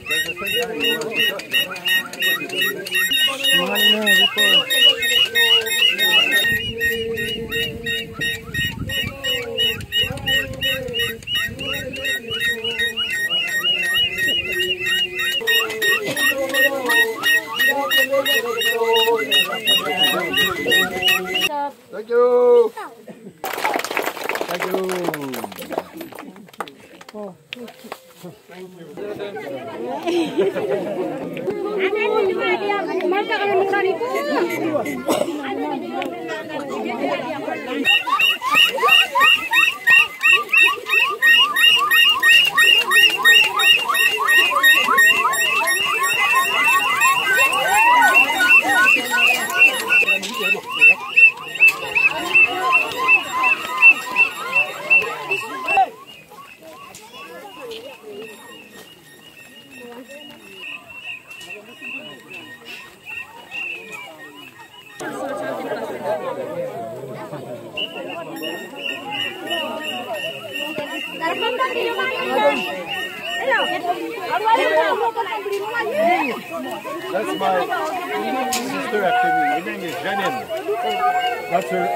Mahal na dito. Thank you. Thank you. Oh. That's my sister actually. Her name is Janin. That's her.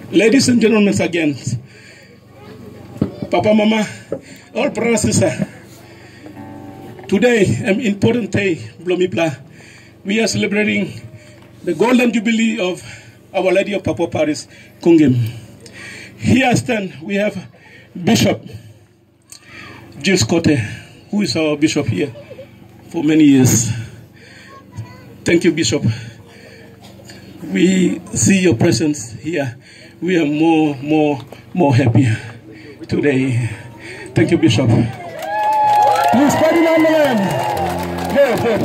Ladies and gentlemen, again, Papa, Mama, all brothers and sisters, today, an important day, Blomibla. We are celebrating the Golden Jubilee of Our Lady of Papa Paris, Kungim. Here stand, we have Bishop Jules Kote, who is our bishop here for many years. Thank you, Bishop. We see your presence here. We are more happy today. Thank you, Bishop. Please, Ferdinand Milan. Good.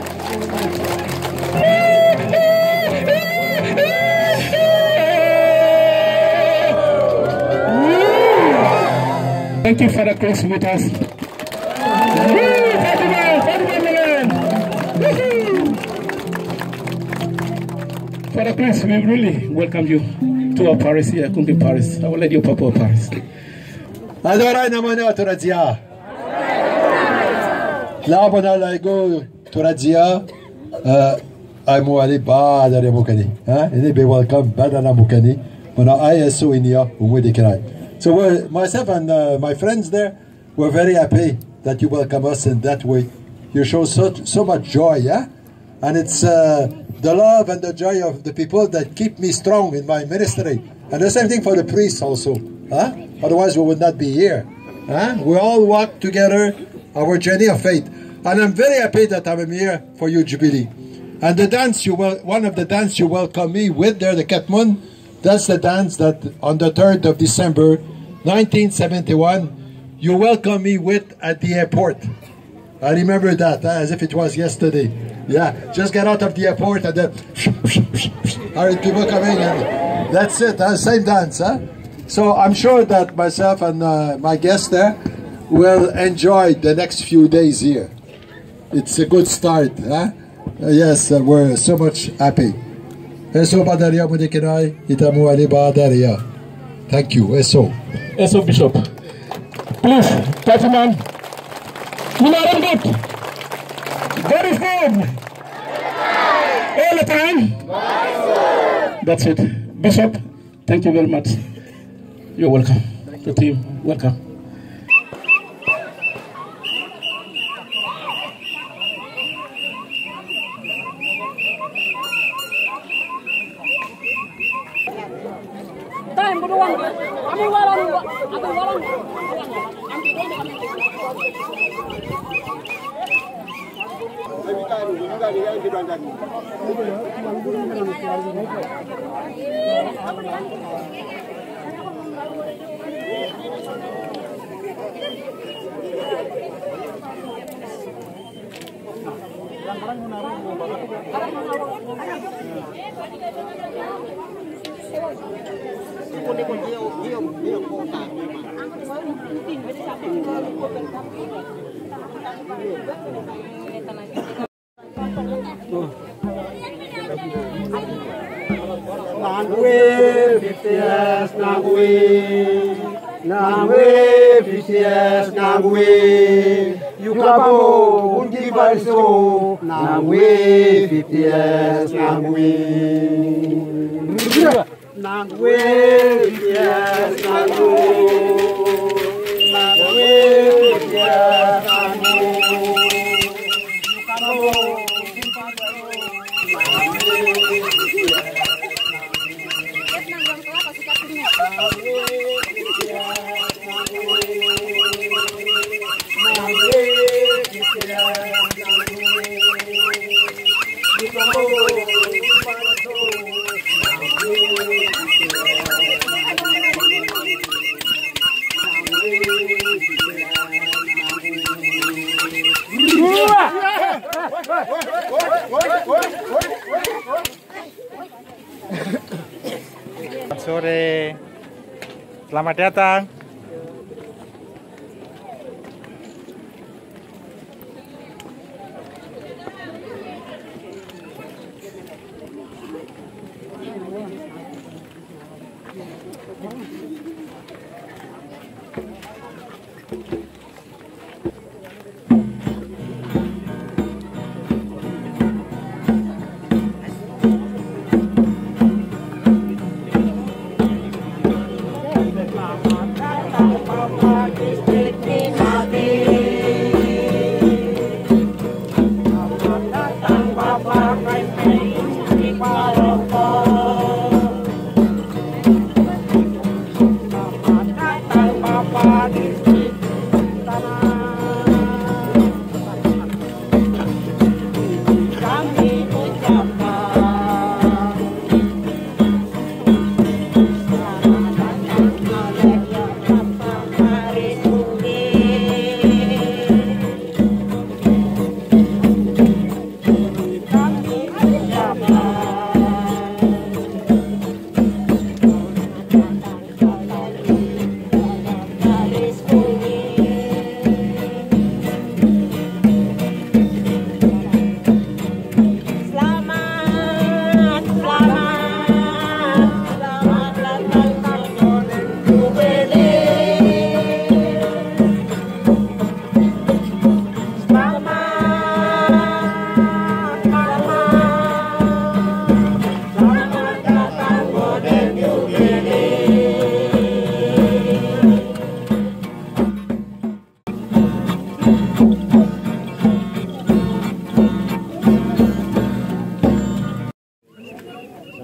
Thank you, Father Chris, with us. Father Chris, we really welcome you to our parish here, Kungim Parish, Our Lady of Papa Paris. Adorai namana Turadzia. Labana laigo Turadzia. Aimu ali ba dari mukani. Ini be welcome badana mukani. Mana ISO inia umwedikirai. So myself and my friends there were very happy that you welcome us in that way. You show so much joy, yeah? And it's the love and the joy of the people that keep me strong in my ministry. And the same thing for the priests also. Otherwise we would not be here. We all walk together our journey of faith. And I'm very happy that I'm here for you, Jubilee. And the dance, one of the dance you welcome me with there, the Ketmun, that's the dance that on the 3rd of December, 1971, you welcome me with at the airport. I remember that as if it was yesterday. Yeah, just get out of the airport and then all right, people coming and that's it, same dance. So I'm sure that myself and my guests there will enjoy the next few days here. It's a good start. Yes, we're so much happy. Eso badaria mudikinai itamu ali badaria. Thank you. Eso Bishop. Please, gentlemen. Good. Very good. All the time. That's it. Bishop, thank you very much. You're welcome. The team, welcome. Sore, selamat datang.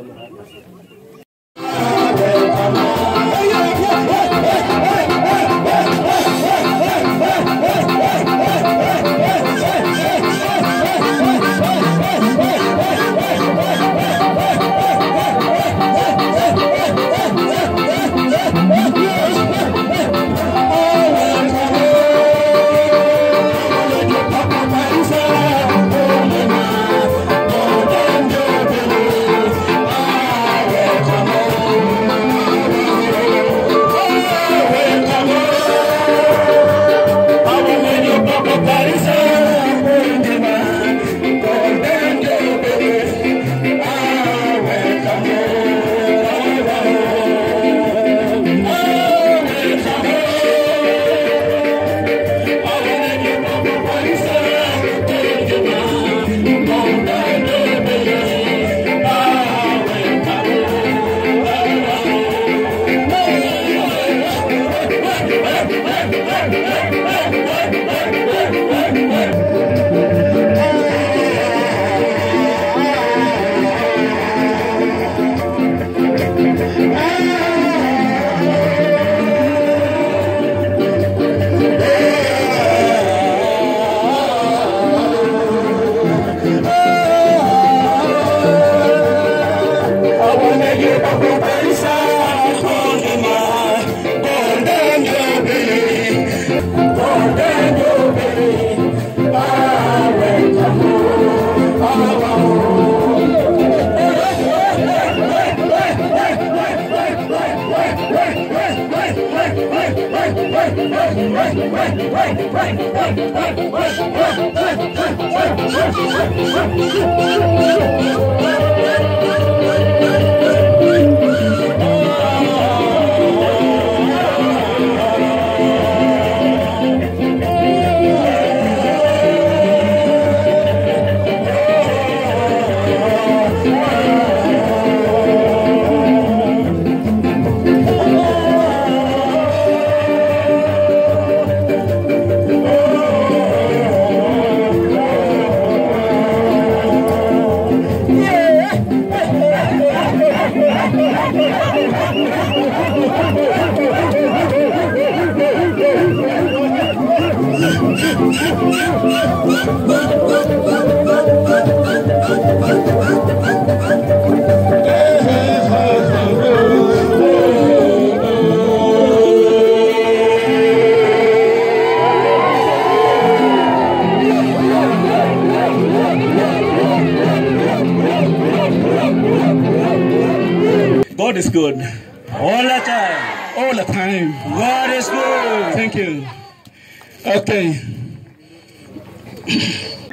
God is good. All the time. All the time. God is good. Thank you. Okay.